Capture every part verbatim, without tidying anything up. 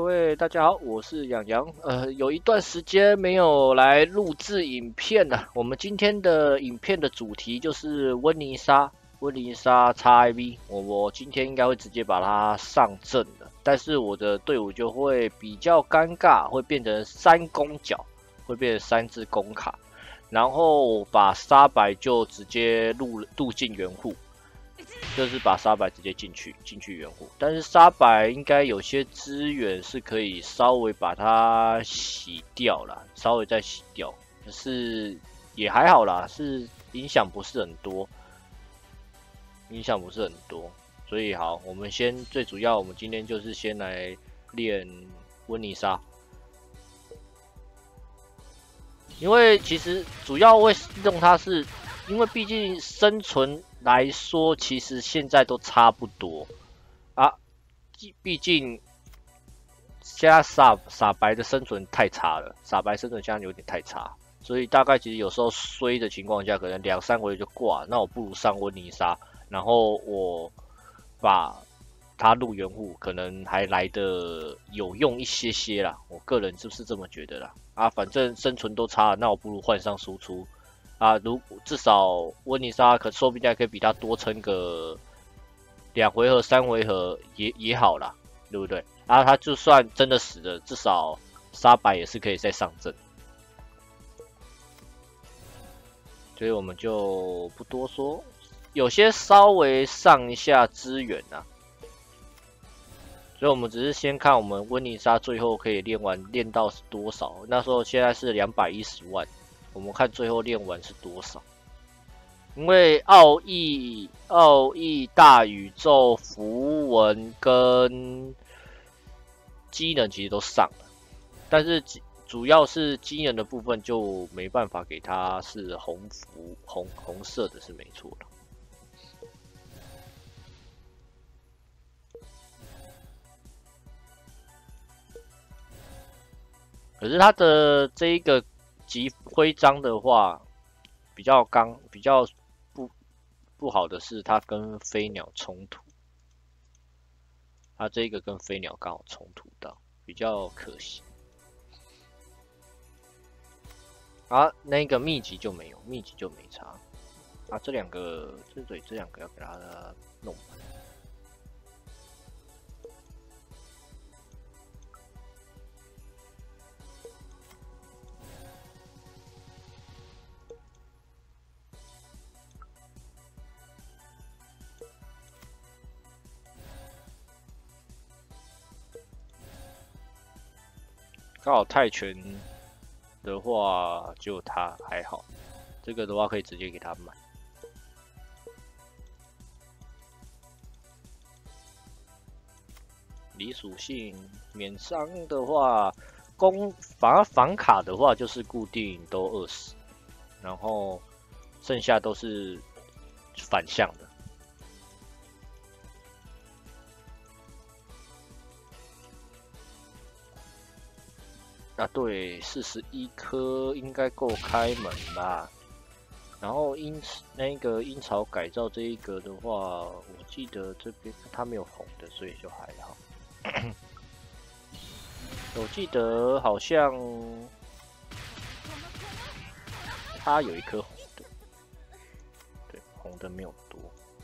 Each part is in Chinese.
各位大家好，我是养羊。呃，有一段时间没有来录制影片了。我们今天的影片的主题就是温妮莎，温妮莎 X I V。我我今天应该会直接把它上阵了，但是我的队伍就会比较尴尬，会变成三攻角，会变成三只攻卡，然后把沙白就直接入入进援护。就是把沙白直接进去进去援护，但是沙白应该有些资源是可以稍微把它洗掉啦，稍微再洗掉，可是也还好啦，是影响不是很多，影响不是很多，所以好，我们先最主要，我们今天就是先来练温妮莎，因为其实主要会用它是，因为毕竟生存来说，其实现在都差不多啊。毕竟现在傻傻白的生存太差了，傻白生存现在有点太差，所以大概其实有时候衰的情况下，可能两三回就挂。那我不如上温妮莎，然后我把他入援护，可能还来得有用一些些啦。我个人就是这么觉得啦。啊，反正生存都差了，那我不如换上输出。啊，如至少温妮莎可说不定还可以比他多撑个两回合、三回合也也好啦，对不对？啊，他就算真的死了，至少沙白也是可以再上阵，所以我们就不多说。有些稍微上一下资源啊，所以我们只是先看我们温妮莎最后可以练完练到是多少。那时候现在是两百一十万。我们看最后练完是多少？因为奥义、奥义大宇宙符文跟机能其实都上了，但是主要是机能的部分就没办法给它是红符红红色的是没错的。可是它的这一个级徽章的话，比较刚比较不不好的是，它跟飞鸟冲突。它这个跟飞鸟刚好冲突到，比较可惜。啊，那个秘籍就没有，秘籍就没差。啊，这两个，这对这两个要给它弄完。刚好泰拳的话，就它还好，这个的话可以直接给它买。离属性免伤的话，攻反而防卡的话就是固定都二十，然后剩下都是反向的。啊，对，四十一颗应该够开门吧。然后阴那个阴潮改造这一个的话，我记得这边它没有红的，所以就还好。我记得好像它有一颗红的，对，红的没有多。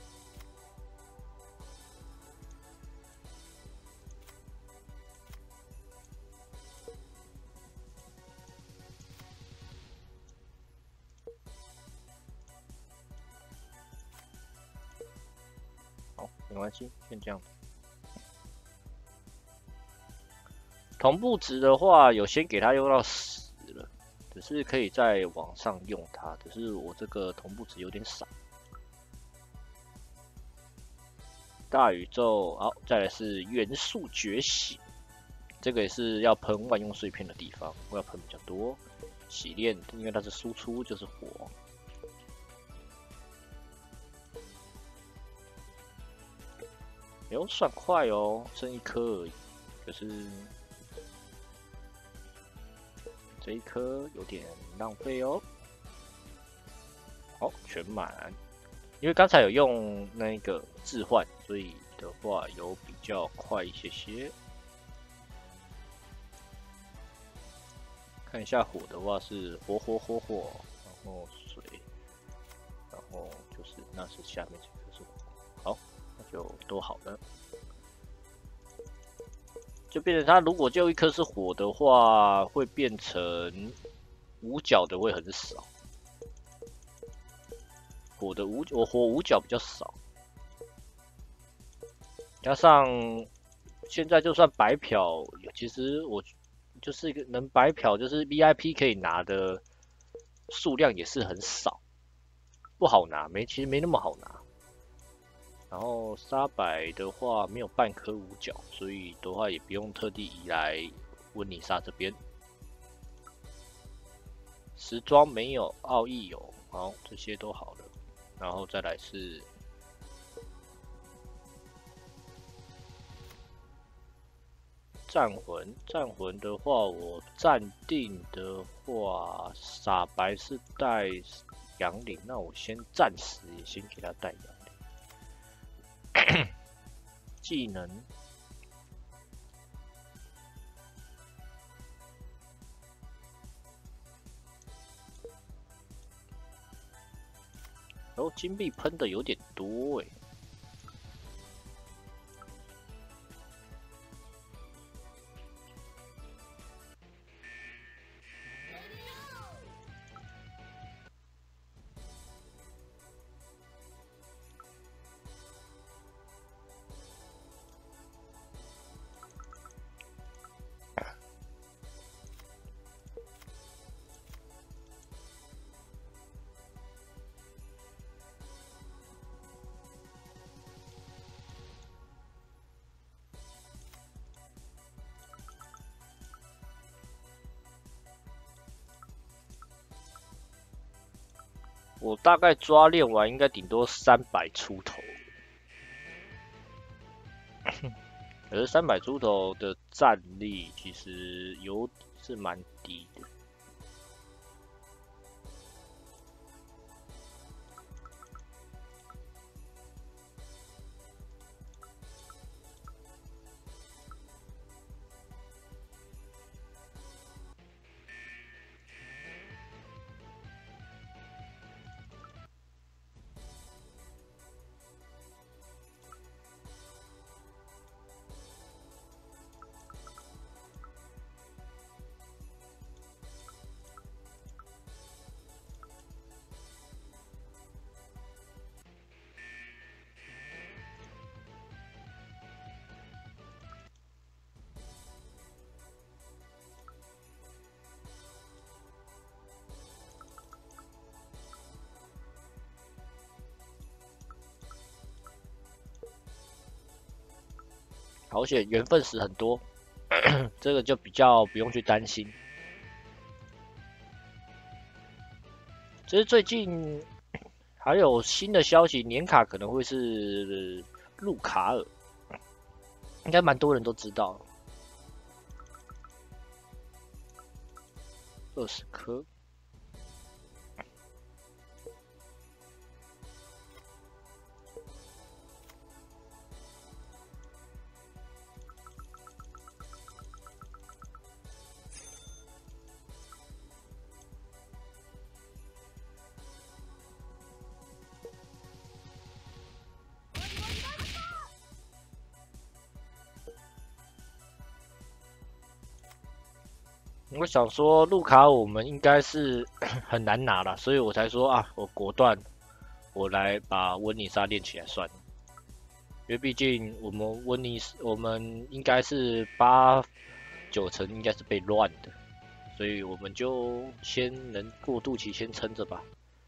好，没关系，先这样。同步值的话，有先给它用到十了，只是可以在网上用它，只是我这个同步值有点少。大宇宙，好，再来是元素觉醒，这个也是要喷万用碎片的地方，我要喷比较多。洗炼，因为它是输出就是火。哎呦，算快哦，剩一颗而已，可是这一颗有点浪费哦。好，全满，因为刚才有用那个置换，所以的话有比较快一些些。 看一下火的话是火火火火，然后水，然后就是那是下面这个是火，好，那就都好了。就变成它如果就一颗是火的话，会变成五角的会很少。火的五我火五角比较少，加上现在就算白嫖，其实我就是一个能白嫖，就是 V I P 可以拿的数量也是很少，不好拿，没其实没那么好拿。然后沙白的话没有半颗五角，所以的话也不用特地移来温妮莎这边。时装没有，奥义有，好，这些都好了。然后再来是战魂，战魂的话，我暂定的话，傻白是带杨林，那我先暂时也先给他带杨林。技能，然后金币喷的有点多哎。我大概抓练完应该顶多三百出头，可是三百出头的战力其实有是蛮低的。好险，缘分石很多，这个就比较不用去担心。其实最近还有新的消息，年卡可能会是路卡尔，应该蛮多人都知道。二十颗。我想说，路卡我们应该是很难拿了，所以我才说啊，我果断，我来把温妮莎练起来算了。因为毕竟我们温妮，我们应该是八九成应该是被乱的，所以我们就先能过渡期先撑着吧。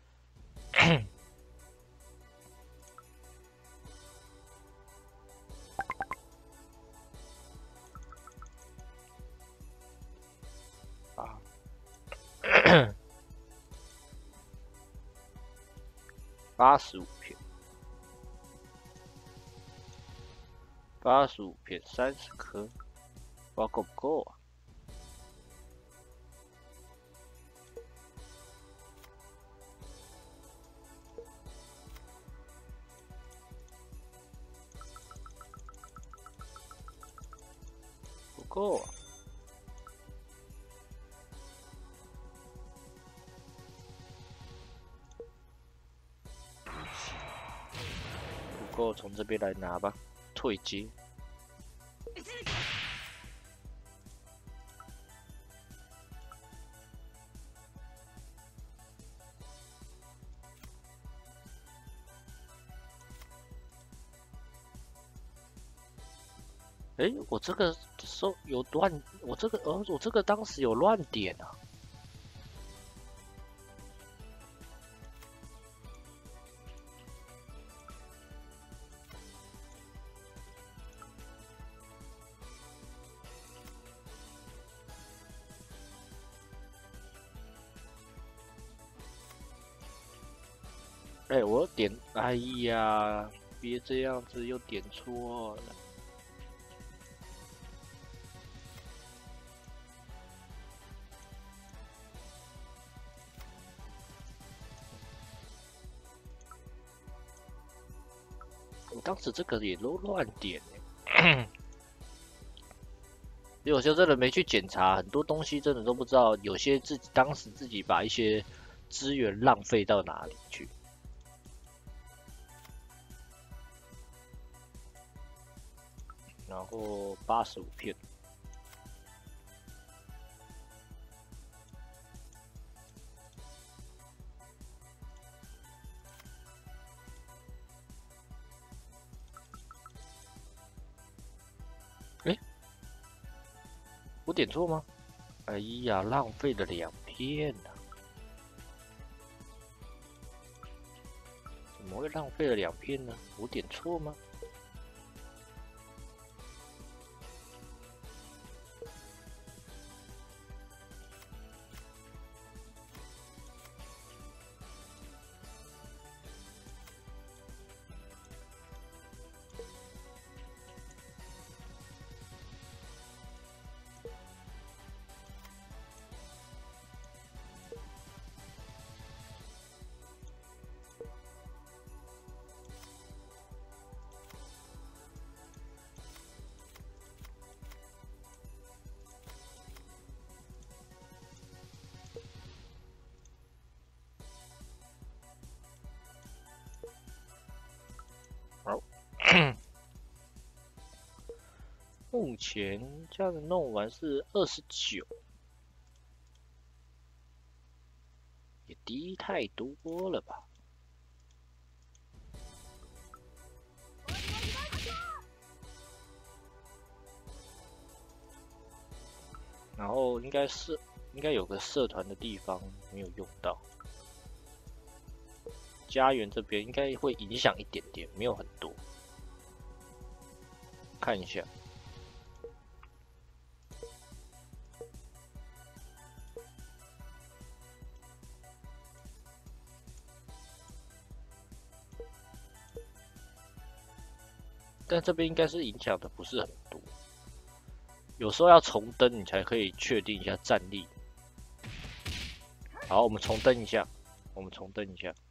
八十五片，八十五片，三十颗，不知道够不够啊？不够啊！ 够从这边来拿吧，退阶。哎、欸，我这个收有乱，我这个呃，我这个当时有乱点啊。哎、欸，我点，哎呀，别这样子，又点错了。我当时这个也都乱点哎，有些真的没去检查，很多东西真的都不知道，有些自己当时自己把一些资源浪费到哪里去。然后八十五片。哎、欸，我点错吗？哎呀，浪费了两片啊！怎么会浪费了两片呢？我点错吗？好，目前这样子弄完是二十九，也低太多了吧？然后应该是应该有个社团的地方没有用到，家园这边应该会影响一点点，没有很多。看一下，但这边应该是影响的不是很多。有时候要重登，你才可以确定一下战力。好，我们重登一下，我们重登一下，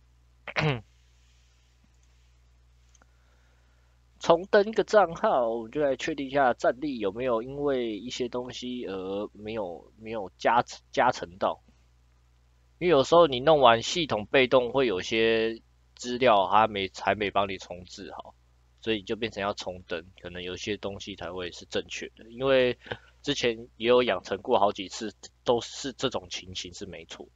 重登一个账号，我们就来确定一下战力有没有因为一些东西而没有没有加加成到。因为有时候你弄完系统被动会有些资料它没还没帮你重置好，所以就变成要重登，可能有些东西才会是正确的。因为之前也有养成过好几次，都是这种情形是没错。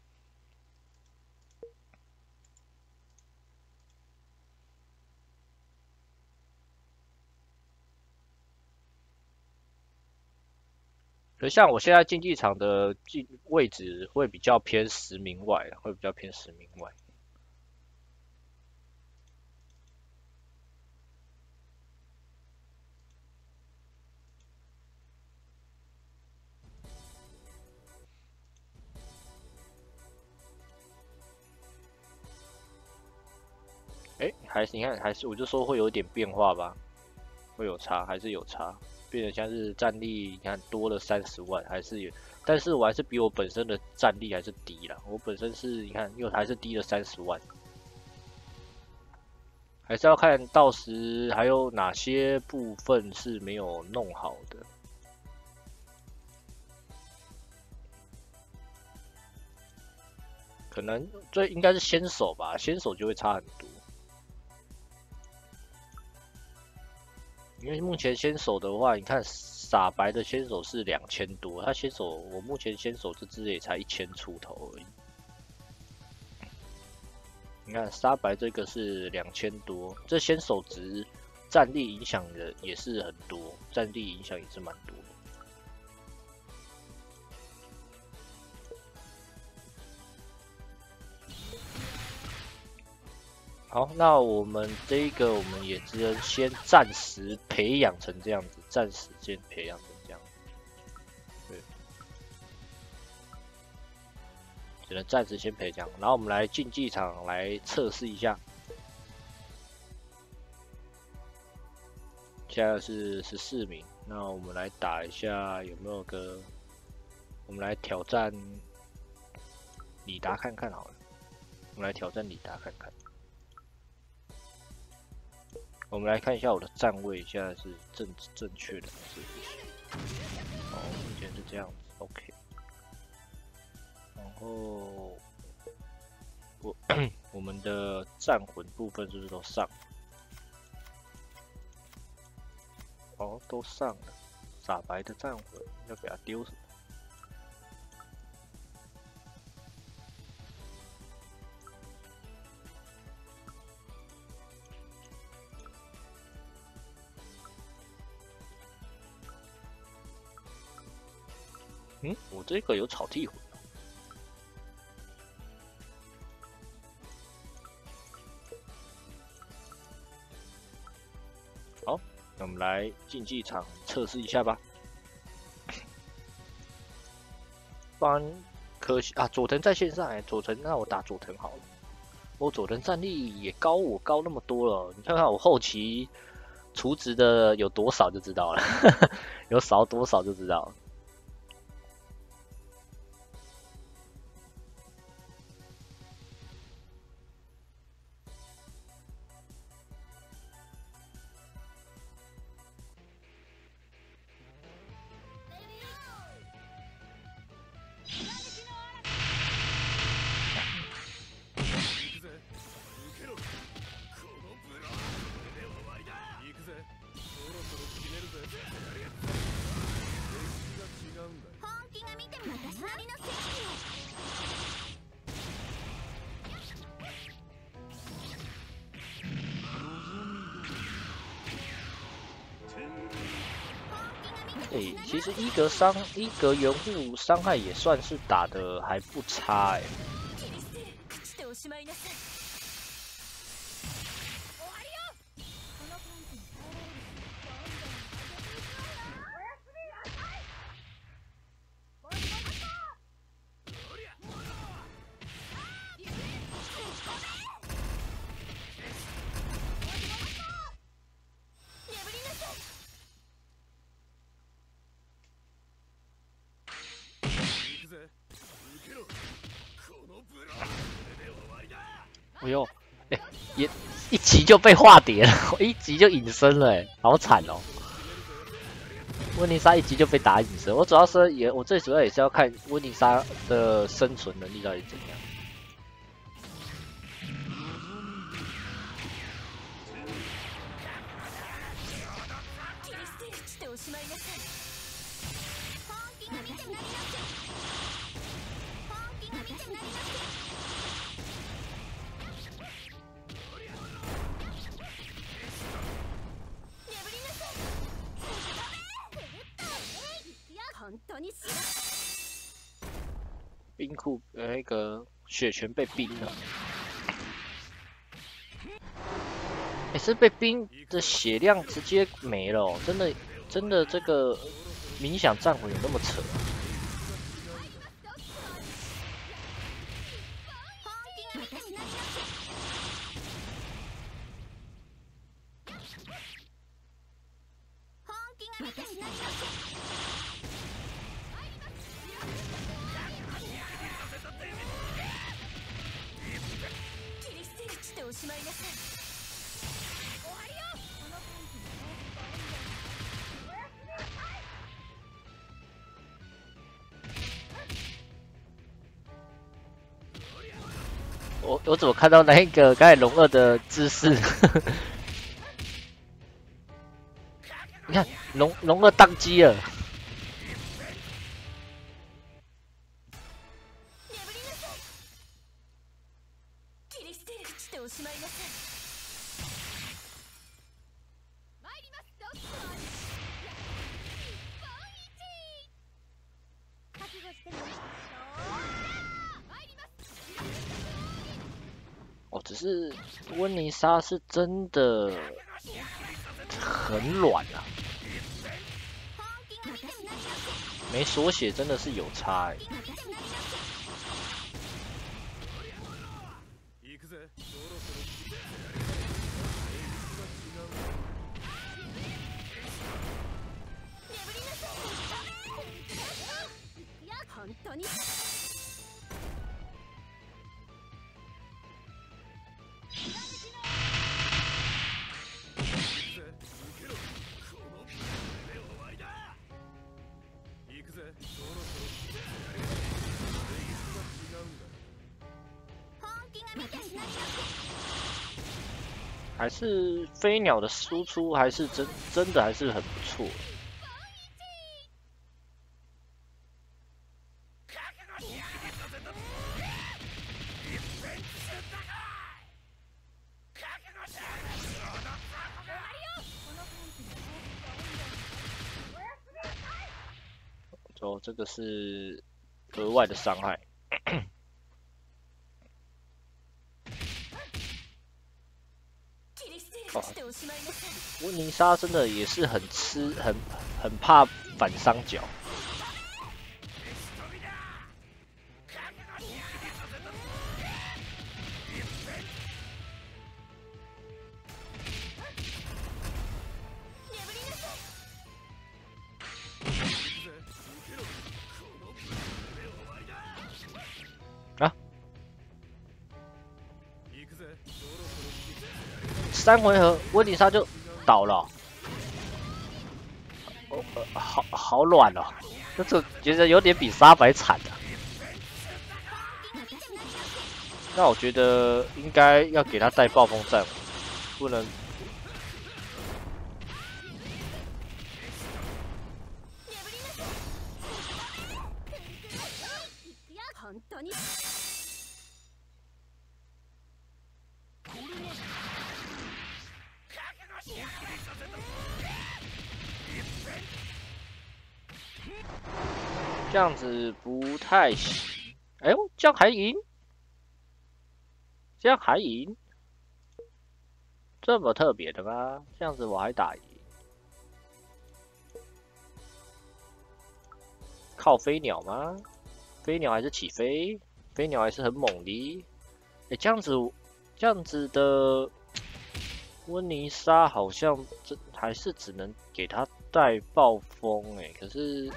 可像我现在竞技场的竞位置会比较偏十名外，会比较偏十名外。哎、欸，还是你看，还是我就说会有点变化吧，会有差，还是有差，变得像是战力，你看多了三十万，还是有，但是我还是比我本身的战力还是低啦，我本身是你看又还是低了三十万，还是要看到时还有哪些部分是没有弄好的。可能最应该是先手吧，先手就会差很多。 因为目前先手的话，你看傻白的先手是两千多，他先手我目前先手这只也才一千出头而已。你看沙白这个是两千多，这先手值战力影响的也是很多，战力影响也是蛮多的。好，那我们这一个我们也只能先暂时培养成这样子，暂时先培养成这样子，对，只能暂时先培养。然后我们来竞技场来测试一下，现在是十四名，那我们来打一下有没有个，我们来挑战李达看看好了，我们来挑战李达看看。我们来看一下我的站位，现在是正正确的还是不行？哦，目前是这样子 ，OK。然后我我们的战魂部分是不是都上？哦，都上了。傻白的战魂要给他丢什么？嗯，我这个有草地魂。好，那我们来竞技场测试一下吧。不然可惜啊，佐藤在线上哎，佐藤，那我打佐藤好了。我佐藤战力也高我高那么多了，你看看我后期储值的有多少就知道了，有少多少就知道了。欸，其实一格伤一格援护伤害也算是打的还不差哎、欸。哎呦，哎、欸，也一集就被化蝶了，一集就隐身了、欸，哎，好惨哦！温妮莎一集就被打隐身，我主要是也，我最主要也是要看温妮莎的生存能力到底怎样。冰库呃那个雪泉被冰了，也、欸、是被冰的血量直接没了、哦，真的真的这个冥想战魂有那么扯、啊？我我怎么看到那个刚才龙二的姿势？ 你看龙龙二宕机了。哦，只是温妮莎是真的很软啊，没锁血真的是有差哎。还是飞鸟的输出还是真真的还是很不错。哦，这个是额外的伤害。哦，温妮莎真的也是很吃，很很怕反伤脚。啊！三回合温妮莎就倒了、哦，哦呃、好好软哦，这这觉得有点比沙白惨啊。那我觉得应该要给他带暴风战，不能。这样子不太行。哎呦，这样还赢？这样还赢？这么特别的吗？这样子我还打赢？靠飞鸟吗？飞鸟还是起飞？飞鸟还是很猛的。哎，这样子，这样子的温妮莎好像这还是只能给他带暴风哎，可是。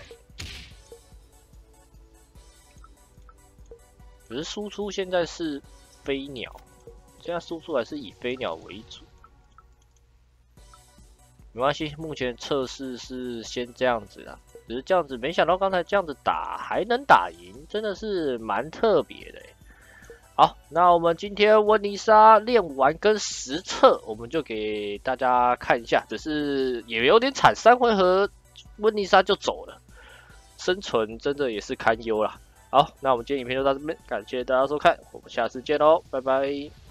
可是输出现在是飞鸟，现在输出还是以飞鸟为主。没关系，目前测试是先这样子啦。只是这样子，没想到刚才这样子打还能打赢，真的是蛮特别的。好，那我们今天温妮莎练完跟实测，我们就给大家看一下。只是也有点惨，三回合温妮莎就走了，生存真的也是堪忧啦。好，那我们今天影片就到这边，感谢大家收看，我们下次见喽，拜拜。